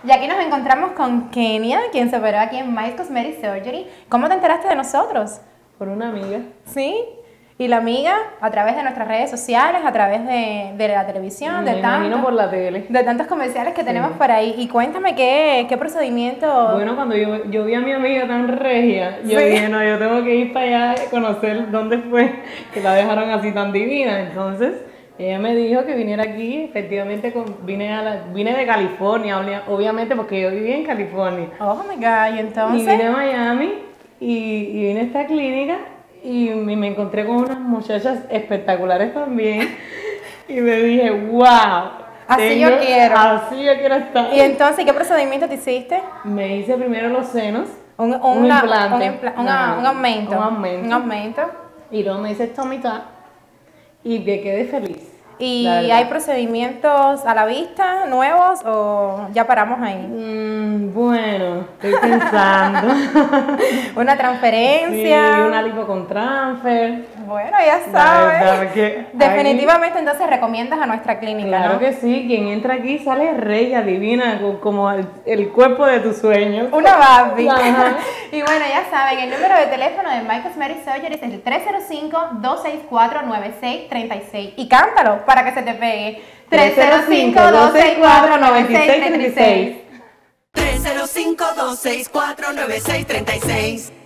Y aquí nos encontramos con Kenia, quien se operó aquí en My Cosmetic Surgery. ¿Cómo te enteraste de nosotros? Por una amiga. ¿Sí? Y la amiga, a través de nuestras redes sociales, a través de la televisión, Me imagino por la tele. de tantos comerciales que tenemos por ahí. Y cuéntame qué procedimiento... Bueno, cuando yo vi a mi amiga tan regia, yo dije, no, yo tengo que ir para allá a conocer dónde fue que la dejaron así tan divina. Entonces, ella me dijo que viniera aquí, efectivamente vine de California, obviamente porque yo vivía en California. Oh my God, y entonces... Y vine a Miami y vine a esta clínica y me encontré con unas muchachas espectaculares también. Y me dije, wow. Así yo quiero. Así yo quiero estar. ¿Y entonces qué procedimiento te hiciste? Me hice primero los senos. Un implante. Un aumento. Un aumento. Un aumento. Y luego me hice tummy tuck y me quedé feliz. ¿Y hay procedimientos a la vista nuevos o ya paramos ahí? Bueno, estoy pensando. ¿Una transferencia? Sí, una lipo con transfer. Bueno, ya sabes. Definitivamente aquí, entonces recomiendas a nuestra clínica, claro, ¿no? Que sí, quien entra aquí sale regia, divina, como el cuerpo de tus sueños. Una Barbie. Y bueno, ya saben, el número de teléfono de My Cosmetic Surgery es el 305-264-9636. Y cántalo para que se te pegue. 305-264-9636. 305-264-9636.